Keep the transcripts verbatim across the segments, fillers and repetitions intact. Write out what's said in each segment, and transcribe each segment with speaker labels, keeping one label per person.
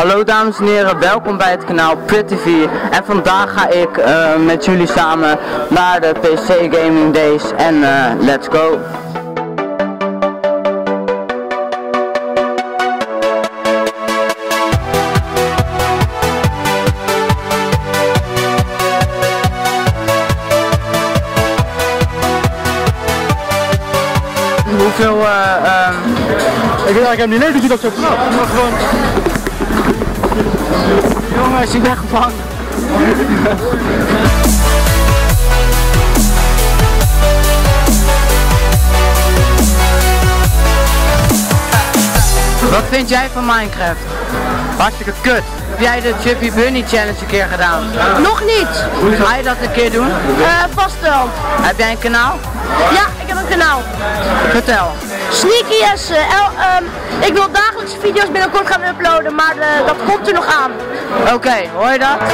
Speaker 1: Hallo dames en heren, welkom bij het kanaal Pretty V en vandaag ga ik uh, met jullie samen naar de P C Gaming Days en uh, let's go! Hoeveel, uh, uh,
Speaker 2: ik weet eigenlijk niet dat je dat zo knap. Maar gewoon...
Speaker 1: Jongens, ik ben gevangen. Wat vind jij van Minecraft?
Speaker 2: Hartstikke kut.
Speaker 1: Heb jij de Chubby Bunny Challenge een keer gedaan?
Speaker 3: Nog niet.
Speaker 1: Ga je dat een keer doen?
Speaker 3: Uh, vast wel.
Speaker 1: Heb jij een kanaal?
Speaker 3: Ja, ik heb een kanaal.
Speaker 1: Vertel.
Speaker 3: Sneaky S. Uh, um, ik wil dagelijkse video's binnenkort gaan uploaden, maar uh, dat komt er nog aan.
Speaker 1: Oké, okay, hoor je dat?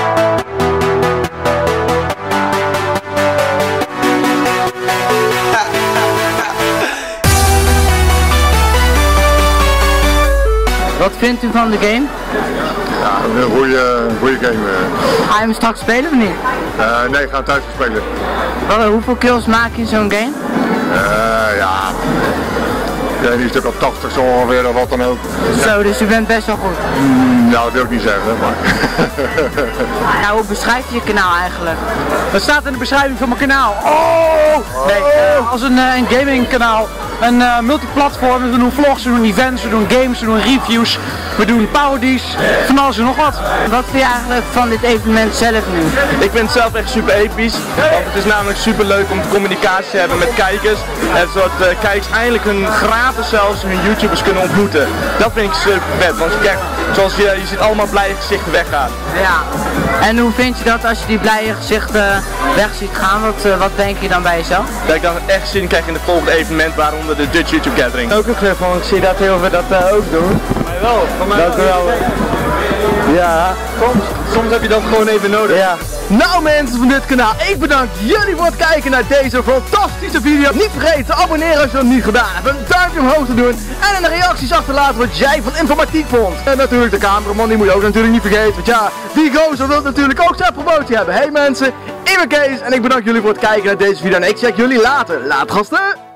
Speaker 1: Wat vindt u van de game?
Speaker 4: Ja, een goede, goede game.
Speaker 1: Ga je hem straks spelen of niet?
Speaker 4: Uh, nee, ik ga thuis spelen.
Speaker 1: Wat, hoeveel kills maak je in zo'n game?
Speaker 4: Uh, ja, ja, die stuk op tachtig zo ongeveer of wat dan ook.
Speaker 1: Zo, dus u bent best wel goed?
Speaker 4: Mm, nou, dat wil ik niet zeggen, maar...
Speaker 1: Nou, hoe beschrijf je je kanaal eigenlijk?
Speaker 2: Dat staat in de beschrijving van mijn kanaal. Oh! Nee, uh, als een, uh, een gaming kanaal. Een uh, multiplatform, we doen vlogs, we doen events, we doen games, we doen reviews, we doen parodies, van alles en nog wat.
Speaker 1: Wat vind je eigenlijk van dit evenement zelf nu?
Speaker 5: Ik vind het zelf echt super episch, want het is namelijk super leuk om communicatie te hebben met kijkers. En zodat uh, kijkers eindelijk hun gratis zelfs hun YouTubers kunnen ontmoeten. Dat vind ik super vet, want kijk, zoals je, je ziet allemaal blije gezichten weggaan.
Speaker 1: Ja, en hoe vind je dat als je die blije gezichten weg ziet gaan? Wat, uh, wat denk je dan bij jezelf?
Speaker 5: Dat ik dan echt zin krijg in het volgende evenement, waaronder de Dutch YouTube Gathering.
Speaker 2: Ook een knuffel, ik zie dat heel veel dat uh, ook doen.
Speaker 5: Voor mij wel, voor mij
Speaker 2: dat wel. Ja.
Speaker 5: Soms, soms heb je dat gewoon even nodig.
Speaker 2: Ja. Nou mensen van dit kanaal, ik bedank jullie voor het kijken naar deze fantastische video. Niet vergeten te abonneren als je dat niet gedaan hebt, een duimpje omhoog te doen en in de reacties achterlaten wat jij van informatief vond. En natuurlijk de cameraman, die moet je ook natuurlijk niet vergeten, want ja, die gozer wil natuurlijk ook zijn promotie hebben. Hey mensen, ik ben Kees en ik bedank jullie voor het kijken naar deze video en ik check jullie later. Later gasten!